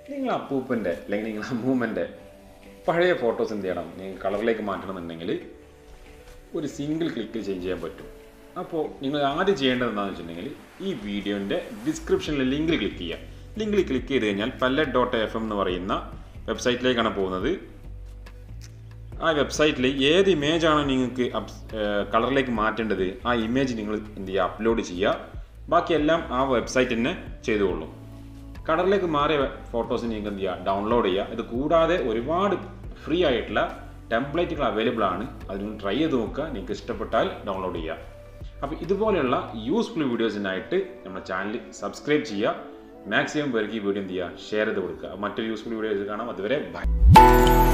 നിങ്ങൾ അപ്പൂപ്പൻ്റെ അല്ലെങ്കിൽ നിങ്ങൾ അമ്മൂമ്മൻ്റെ പഴയ ഫോട്ടോസ് എന്ത് ചെയ്യണം? നിങ്ങൾ കളറിലേക്ക് മാറ്റണമെന്നുണ്ടെങ്കിൽ ഒരു സിംഗിൾ ക്ലിക്കിൽ ചേഞ്ച് ചെയ്യാൻ പറ്റും. അപ്പോൾ നിങ്ങൾ ആദ്യം ചെയ്യേണ്ടത് എന്താണെന്ന് വെച്ചിട്ടുണ്ടെങ്കിൽ ഈ വീഡിയോൻ്റെ ഡിസ്ക്രിപ്ഷനിൽ ലിങ്കിൽ ക്ലിക്ക് ചെയ്യുക. ലിങ്കിൽ ക്ലിക്ക് ചെയ്ത് കഴിഞ്ഞാൽ palette.fm എന്ന് പറയുന്ന വെബ്സൈറ്റിലേക്കാണ് പോകുന്നത്. ആ വെബ്സൈറ്റിൽ ഏത് ഇമേജാണോ നിങ്ങൾക്ക് കളറിലേക്ക് മാറ്റേണ്ടത് ആ ഇമേജ് നിങ്ങൾ എന്ത് ചെയ്യുക? അപ്ലോഡ് ചെയ്യുക. ബാക്കിയെല്ലാം ആ വെബ്സൈറ്റ് തന്നെ ചെയ്തുകൊള്ളും. കളറിലേക്ക് മാറിയ ഫോട്ടോസ് നിങ്ങൾക്ക് എന്ത് ചെയ്യുക? ഡൗൺലോഡ് ചെയ്യുക. ഇത് കൂടാതെ ഒരുപാട് ഫ്രീ ആയിട്ടുള്ള ടെംപ്ലേറ്റുകൾ അവൈലബിൾ ആണ്. അത് നിങ്ങൾ ട്രൈ ചെയ്ത് നോക്കുക. നിങ്ങൾക്ക് ഇഷ്ടപ്പെട്ടാൽ ഡൗൺലോഡ് ചെയ്യുക. അപ്പോൾ ഇതുപോലെയുള്ള യൂസ്ഫുൾ വീഡിയോസിനായിട്ട് നമ്മുടെ ചാനൽ സബ്സ്ക്രൈബ് ചെയ്യുക. മാക്സിമം പേർക്ക് ഈ വീഡിയോ എന്ത് ചെയ്യുക? ഷെയർ ചെയ്ത് കൊടുക്കുക. മറ്റൊരു യൂസ്ഫുൾ വീഡിയോസ് കാണാം. അതുവരെ ബൈ.